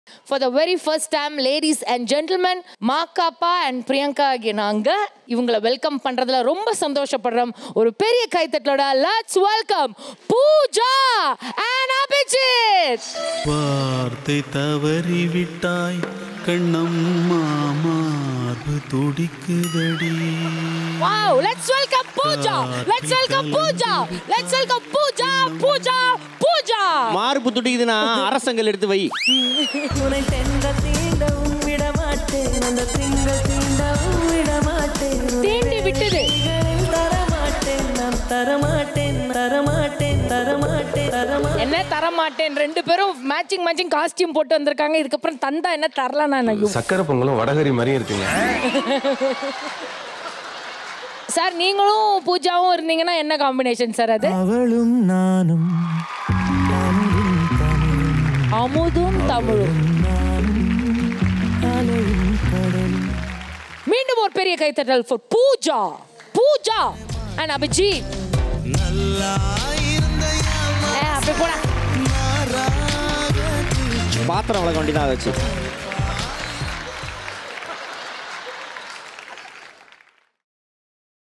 For the very first time, ladies and gentlemen, Makappa and Priyanka நாங்க இவங்களை welcome பண்றதுல ரொம்ப சந்தோஷப்படுறோம். ஒரு பெரிய கைத்தட்டலோட let's welcome Pooja and Abhijit. வார்த்தை தவறி விட்டாய் கண்ணம்மா மார்பு துடிக்குதடி. Wow, let's welcome Pooja. Let's welcome Pooja. Let's welcome Pooja. Pooja. Pooja. மார்பு துடிக்குதுனா அரசங்கள் எடுத்து வை. உன்னை தெங்க தீண்டவும் விட மாட்டேன் அந்த திங்கள் தீண்டவும் விட மாட்டேன் தீண்டி விட்டது தரமாட்டேன் நான் தரமாட்டேன் தரமாட்டேன் தரமாட்டேன் தரமாட்டேன் என்ன தரமாட்டேன் ரெண்டு பேரும் மேட்சிங் காஸ்டியூம் போட்டு வந்திருக்காங்க. இதுக்கப்புறம் தந்தா என்ன தரலாம் நான் சக்கரை பொங்கலும் வடகரி மாதிரியும் இருக்குங்க. சார் நீங்களும் பூஜாவும் இருந்தீங்கன்னா என்ன காம்பினேஷன் சார் அது? அவளும் நானும் அமுதும் தமிழும். மீண்டும் ஒரு பெரிய கைத்தட்டல் for Pooja. Pooja and Abhijit. அப்படி போடா. பாத்திரம் வளர்க்க வேண்டியதான் வச்சு